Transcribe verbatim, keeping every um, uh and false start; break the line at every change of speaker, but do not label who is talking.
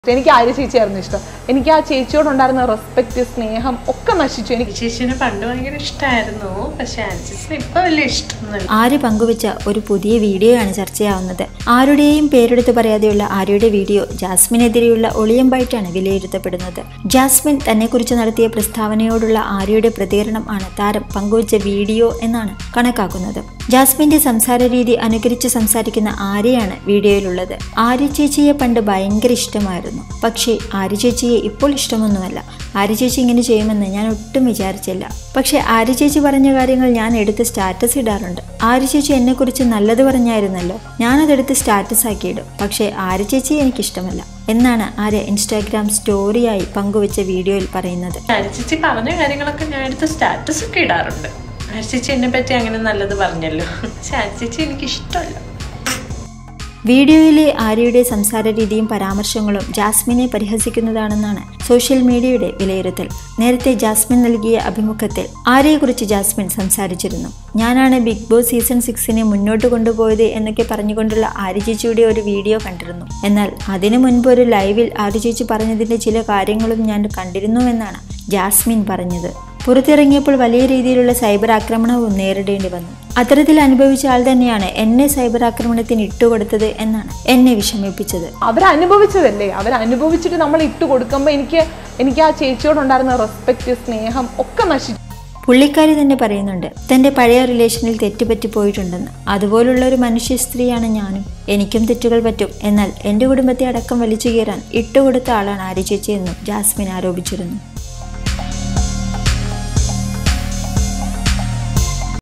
എനിക്ക് ആര്യ ചേച്ചിയായിരുന്നു ഇഷ്ടം. എനിക്ക് ആ ചേച്ചിയോടുണ്ടായിരുന്ന റെസ്പെക്ട്, സ്നേഹം ഒക്കെ നശിച്ചു. എനിക്ക്
ചേച്ചിനെ പണ്ട് ഭയങ്കര ഇഷ്ടമായിരുന്നു, പക്ഷെ ആൻസിസിന് ഇപ്പൊ വലിയ ഇഷ്ടമൊന്നുമില്ല.
ആര്യ പങ്കുവച്ച ഒരു പുതിയ വീഡിയോയാണ് ചർച്ചയാവുന്നത്. ആരുടെയും പേരെടുത്ത് പറയാതെയുള്ള ആര്യയുടെ വീഡിയോ ജാസ്മിനെതിരെയുള്ള ഒളിയമ്പായിട്ടാണ് വിലയിരുത്തപ്പെടുന്നത്. ജാസ്മിൻ തന്നെക്കുറിച്ച് നടത്തിയ പ്രസ്താവനയോടുള്ള ആര്യയുടെ പ്രതികരണം ആണ് താരം പങ്കുവച്ച വീഡിയോ എന്നാണ് കണക്കാക്കുന്നത്. ജാസ്മിന്റെ സംസാര രീതി അനുകരിച്ച് സംസാരിക്കുന്ന ആര്യയാണ് വീഡിയോയിലുള്ളത്. ആര്യ ചേച്ചിയെ പണ്ട് ഭയങ്കര ഇഷ്ടമായിരുന്നു, പക്ഷേ ആര്യ ചേച്ചിയെ ഇപ്പോൾ ഇഷ്ടമൊന്നുമല്ല. ആര്യ ചേച്ചി ഇങ്ങനെ ചെയ്യുമെന്ന് ഞാൻ ഒട്ടും വിചാരിച്ചില്ല. പക്ഷെ ആര്യ ചേച്ചി പറഞ്ഞ കാര്യങ്ങൾ ഞാൻ എടുത്ത് സ്റ്റാറ്റസ് ഇടാറുണ്ട്. ആര്യ ചേച്ചി എന്നെ കുറിച്ച് നല്ലത് പറഞ്ഞായിരുന്നല്ലോ, ഞാനതെടുത്ത് സ്റ്റാറ്റസ് ആക്കിയിടും. പക്ഷേ ആര്യ ചേച്ചി എനിക്കിഷ്ടമല്ല എന്നാണ് ആര്യ ഇൻസ്റ്റാഗ്രാം സ്റ്റോറിയായി പങ്കുവച്ച വീഡിയോയിൽ പറയുന്നത്.
ആര്യ ചേച്ചി പറഞ്ഞ കാര്യങ്ങളൊക്കെ ഞാൻ എടുത്ത് സ്റ്റാറ്റസ് ഒക്കെ ഇടാറുണ്ട്. ആര്യ ചേച്ചി എന്നെ പറ്റി അങ്ങനെ നല്ലത് പറഞ്ഞല്ലോ, പക്ഷെ ആര്യ ചേച്ചി എനിക്ക് ഇഷ്ടമല്ല.
വീഡിയോയിലെ ആര്യയുടെ സംസാര രീതിയും പരാമർശങ്ങളും ജാസ്മിനെ പരിഹസിക്കുന്നതാണെന്നാണ് സോഷ്യൽ മീഡിയയുടെ വിലയിരുത്തൽ. നേരത്തെ ജാസ്മിൻ നൽകിയ അഭിമുഖത്തിൽ ആര്യയെക്കുറിച്ച് ജാസ്മിൻ സംസാരിച്ചിരുന്നു. ഞാനാണ് ബിഗ് ബോസ് സീസൺ സിക്സിനെ മുന്നോട്ട് കൊണ്ടുപോയത് എന്നൊക്കെ പറഞ്ഞുകൊണ്ടുള്ള ആര്യ ചേച്ചിയുടെ ഒരു വീഡിയോ കണ്ടിരുന്നു. എന്നാൽ അതിനു മുൻപ് ഒരു ലൈവിൽ ആര്യ ചേച്ചി പറഞ്ഞതിന്റെ ചില കാര്യങ്ങളും ഞാൻ കണ്ടിരുന്നുവെന്നാണ് ജാസ്മിൻ പറഞ്ഞത്. പുറത്തിറങ്ങിയപ്പോൾ വലിയ രീതിയിലുള്ള സൈബർ ആക്രമണവും നേരിടേണ്ടി വന്നു. അത്തരത്തിൽ അനുഭവിച്ച ആൾ തന്നെയാണ് എന്നെ സൈബർ ആക്രമണത്തിന് ഇട്ടുകൊടുത്തത് എന്നാണ് എന്നെ വിഷമിപ്പിച്ചത്.
അവരനുഭവിച്ചതല്ലേ, അവരനുഭവിച്ചിട്ട് നമ്മൾ ഇട്ട് കൊടുക്കുമ്പോൾ എനിക്ക് എനിക്ക് ആ ചേച്ചിയോടുണ്ടായിരുന്ന റെസ്പെക്ട്, സ്നേഹം ഒക്കെ നശിച്ചു.
പുള്ളിക്കാരി തന്നെ പറയുന്നുണ്ട് തന്റെ പഴയ റിലേഷനിൽ തെറ്റുപറ്റി പോയിട്ടുണ്ടെന്ന്. അതുപോലുള്ള ഒരു മനുഷ്യ സ്ത്രീയാണ് ഞാനും. എനിക്കും തെറ്റുകൾ പറ്റും. എന്നാൽ എന്റെ കുടുംബത്തെ അടക്കം വലിച്ചു കീറാൻ ഇട്ടുകൊടുത്ത ആളാണ് ആര്യ ചേച്ചി എന്നും ജാസ്മിൻ ആരോപിച്ചിരുന്നു.